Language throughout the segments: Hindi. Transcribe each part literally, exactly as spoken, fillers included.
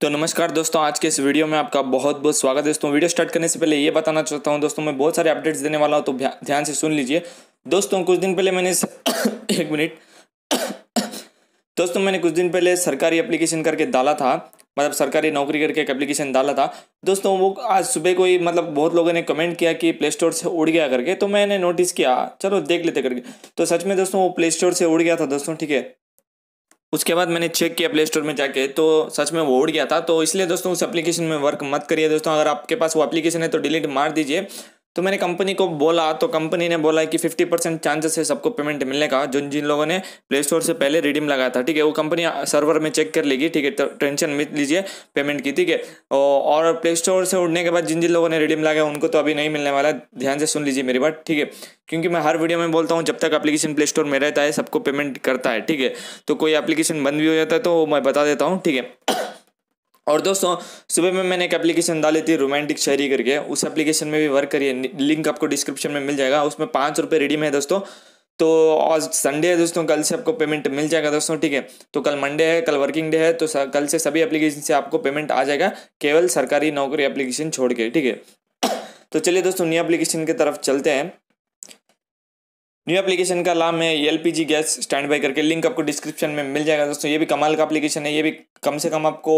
तो नमस्कार दोस्तों, आज के इस वीडियो में आपका बहुत बहुत स्वागत है। दोस्तों वीडियो स्टार्ट करने से पहले ये बताना चाहता हूँ दोस्तों, मैं बहुत सारे अपडेट्स देने वाला हूँ, तो ध्यान से सुन लीजिए। दोस्तों कुछ दिन पहले मैंने एक मिनट दोस्तों मैंने कुछ दिन पहले सरकारी एप्लीकेशन करके डाला था, मतलब सरकारी नौकरी करके एक एप्लीकेशन डाला था दोस्तों। वो आज सुबह को ही मतलब बहुत लोगों ने कमेंट किया कि प्ले स्टोर से उड़ गया करके, तो मैंने नोटिस किया, चलो देख लेते करके। तो सच में दोस्तों वो प्ले स्टोर से उड़ गया था दोस्तों, ठीक है। उसके बाद मैंने चेक किया प्ले स्टोर में जाके, तो सच में वो उड़ गया था। तो इसलिए दोस्तों उस एप्लीकेशन में वर्क मत करिए दोस्तों। अगर आपके पास वो एप्लीकेशन है तो डिलीट मार दीजिए। तो मैंने कंपनी को बोला, तो कंपनी ने बोला कि फिफ्टी परसेंट चांसेस है सबको पेमेंट मिलने का, जो जिन लोगों ने प्ले स्टोर से पहले रिडीम लगाया था, ठीक है। वो कंपनी सर्वर में चेक कर लेगी, ठीक है। तो टेंशन मत लीजिए पेमेंट की, ठीक है। और प्ले स्टोर से उड़ने के बाद जिन जिन लोगों ने रिडीम लगाया उनको तो अभी नहीं मिलने वाला। ध्यान से सुन लीजिए मेरी बात, ठीक है। क्योंकि मैं हर वीडियो में बोलता हूँ जब तक एप्लीकेशन प्ले स्टोर में रहता है सबको पेमेंट करता है, ठीक है। तो कोई एप्लीकेशन बंद भी हो जाता है तो मैं बता देता हूँ, ठीक है। और दोस्तों सुबह में मैंने एक एप्लीकेशन डाली थी रोमांटिक शायरी करके, उस एप्लीकेशन में भी वर्क करिए। लिंक आपको डिस्क्रिप्शन में मिल जाएगा। उसमें पाँच रुपये रिडीम है दोस्तों। तो आज संडे है दोस्तों, कल से आपको पेमेंट मिल जाएगा दोस्तों, ठीक है। तो कल मंडे है, कल वर्किंग डे है, तो कल से सभी एप्लीकेशन से आपको पेमेंट आ जाएगा, केवल सरकारी नौकरी एप्लीकेशन छोड़ के, ठीक है। तो चलिए दोस्तों न्यू एप्लीकेशन की तरफ चलते हैं। न्यू एप्लीकेशन का नाम है एलपीजी गैस स्टैंड बाय करके, लिंक आपको डिस्क्रिप्शन में मिल जाएगा दोस्तों। ये भी कमाल का एप्लीकेशन है, ये भी कम से कम आपको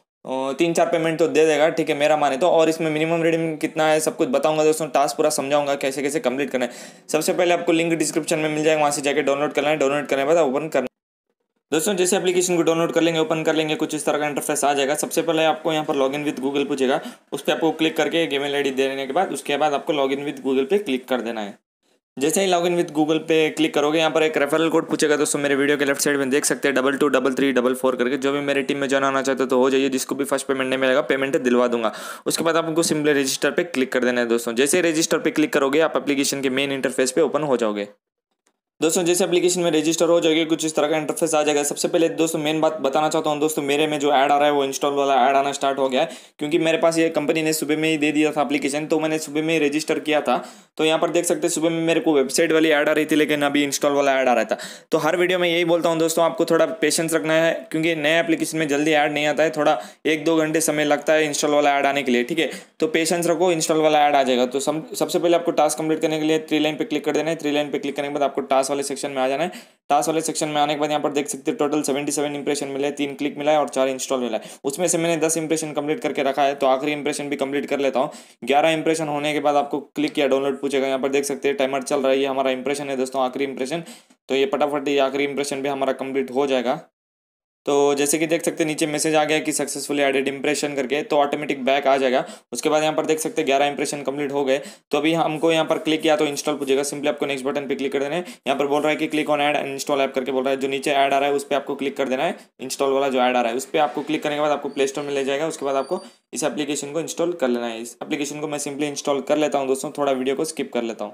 तीन चार पेमेंट तो दे देगा, ठीक है, मेरा माने तो। और इसमें मिनिमम रिडीम कितना है सब कुछ बताऊंगा दोस्तों, टास्क पूरा समझाऊंगा कैसे कैसे कंप्लीट करना है। सबसे पहले आपको लिंक डिस्क्रिप्शन में मिल जाएगा, वहाँ से जाकर डाउनलोड करना है। डाउनलोड करने के बाद ओपन करना दोस्तों। जैसे एप्लीकेशन को डाउनलोड कर लेंगे, ओपन कर लेंगे, कुछ इस तरह का इंटरफेस आ जाएगा। सबसे पहले आपको यहाँ पर लॉगिन विद गूगल पूछेगा, उस पर आपको क्लिक करके ईमेल आईडी देने के बाद उसके बाद आपको लॉगिन विद गूगल पे क्लिक कर देना है। जैसे ही लॉगिन विद गूगल पे क्लिक करोगे, यहाँ पर एक रेफरल कोड पूछेगा दोस्तों। मेरे वीडियो के लेफ्ट साइड में देख सकते हैं double two double three double four करके। जो भी मेरी टीम में ज्वाइन होना चाहते हो तो हो जाइए, जिसको भी फर्स्ट पेमेंट नहीं मिलेगा पेमेंट दिलवा दूंगा। उसके बाद आपको सिंपली रजिस्टर पे क्लिक कर देना है दोस्तों। जैसे ही रजिस्टर पे क्लिक करोगे आप एप्लीकेशन के मेन इंटरफेस पे ओपन हो जाओगे दोस्तों। जैसे एप्लीकेशन में रजिस्टर हो जाएगी, कुछ इस तरह का इंटरफेस आ जाएगा। सबसे पहले दोस्तों मेन बात बताना चाहता हूँ दोस्तों, मेरे में जो ऐड आ रहा है वो इंस्टॉल वाला ऐड आना स्टार्ट हो गया है, क्योंकि मेरे पास ये कंपनी ने सुबह में ही दे दिया था एप्लीकेशन, तो मैंने सुबह में ही रजिस्टर किया था। तो यहाँ पर देख सकते हैं सुबह में मेरे को वेबसाइट वाली ऐड आ रही थी, लेकिन अभी इंस्टॉल वाला ऐड आ रहा था। तो हर वीडियो में यही बोलता हूँ दोस्तों, आपको थोड़ा पेशेंस रखना है, क्योंकि नए एप्लीकेशन में जल्दी ऐड नहीं आता है, थोड़ा एक दो घंटे समय लगता है इंस्टॉल वाला ऐड आने के लिए, ठीक है। तो पेशेंस रखो, इंस्टॉल वाला ऐड आ जाएगा। तो सबसे पहले आपको टास्क कंप्लीट करने के लिए थ्री लाइन पे क्लिक कर देना है। थ्री लाइन पे क्लिक करने के बाद आपको टास्क वाले सेक्शन में आ जाना है। टास्क वाले सेक्शन में आने के बाद यहाँ पर देख सकते हैं टोटल सतहत्तर इंप्रेशन मिले, तीन क्लिक मिला है और चार इंस्टॉल मिला है। उसमें से मैंने दस इंप्रेशन कंप्लीट करके रखा है, तो आखिरी इंप्रेशन भी कंप्लीट कर लेता हूँ। ग्यारह इंप्रेशन होने के बाद आपको क्लिक या डाउनलोड पूछेगा। यहाँ पर देख सकते हैं टाइमर चल रहा है, ये हमारा इंप्रेशन है दोस्तों, आखिरी इंप्रेशन। तो ये फटाफट ये आखिरी इंप्रेशन भी हमारा कंप्लीट हो जाएगा। तो जैसे कि देख सकते हैं नीचे मैसेज आ गया कि सक्सेसफुली एडेड इंप्रेशन करके, तो ऑटोमेटिक बैक आ जाएगा। उसके बाद यहाँ पर देख सकते हैं ग्यारह इंप्रेशन कंप्लीट हो गए। तो अभी हमको यहाँ पर क्लिक किया तो इंस्टॉल पूछेगा, सिंपली आपको नेक्स्ट बटन पे क्लिक कर देना है। यहाँ पर बोल रहा है कि click on add install app करके बोल रहा है। जो नीचे ऐड आ रहा है उस पर आपको क्लिक कर देना है, इंस्टॉल वाला जो ऐड आ रहा है उस पर आपको क्लिक करने के बाद आपको प्ले स्टोर में ले जाएगा। उसके बाद आपको इस एप्लीकेशन को इंस्टॉल कर लेना है। इस एप्लीकेशन को मैं सिंपली इंस्टॉल कर लेता हूँ दोस्तों, थोड़ा वीडियो को स्किप कर लेता हूँ।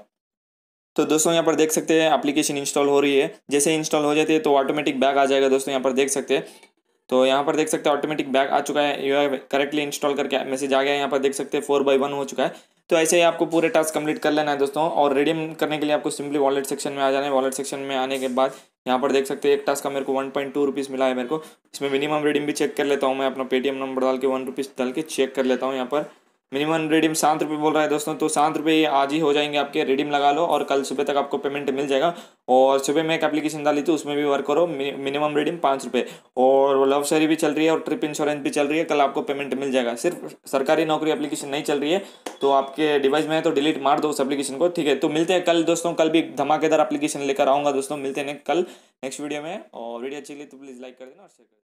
तो दोस्तों यहाँ पर देख सकते हैं एप्लीकेशन इंस्टॉल हो रही है। जैसे इंस्टॉल हो जाती है तो ऑटोमेटिक बैक आ जाएगा दोस्तों, यहाँ पर देख सकते हैं। तो यहाँ पर देख सकते हैं ऑटोमेटिक बैक आ चुका है, यू हैव करेक्टली इंस्टॉल करके मैसेज आ गया। यहाँ पर देख सकते हैं फोर बाई वन हो चुका है। तो ऐसे ही आपको पूरे टास्क कंप्लीट कर लेना है दोस्तों। और रिडीम करने के लिए आपको सिंपली वॉलेट सेक्शन में आ जाना है। वॉलेट सेक्शन में आने के बाद यहाँ पर देख सकते हैं एक टास्क का मेरे को वन पॉइंट टू रुपीज़ मिला है मेरे को। इसमें मिनिमम रिडीम भी चेक कर लेता हूँ मैं, अपना पेटीएम नंबर डाल के वन रुपीज़ डाल के चेक कर लेता हूँ। यहाँ पर मिनिमम रिडीम सात रुपये बोल रहा है दोस्तों, तो सात रुपये आज ही हो जाएंगे आपके। रिडीम लगा लो और कल सुबह तक आपको पेमेंट मिल जाएगा। और सुबह में एक एप्लीकेशन डाली थी उसमें भी वर्क करो, मिनिमम रिडीम पाँच रुपये। और लव शेरी भी चल रही है और ट्रिप इंश्योरेंस भी चल रही है, कल आपको पेमेंट मिल जाएगा। सिर्फ सरकारी नौकरी एप्लीकेशन नहीं चल रही है, तो आपके डिवाइस में है तो डिलीट मार दो उस एप्लीकेशन को, ठीक है। तो मिलते हैं कल दोस्तों, कल भी धमाकेदार एप्लीकेशन लेकर आऊँगा दोस्तों। मिलते हैं कल नेक्स्ट वीडियो में। और वीडियो अच्छी लगी तो प्लीज़ लाइक कर देना और शेयर कर देना।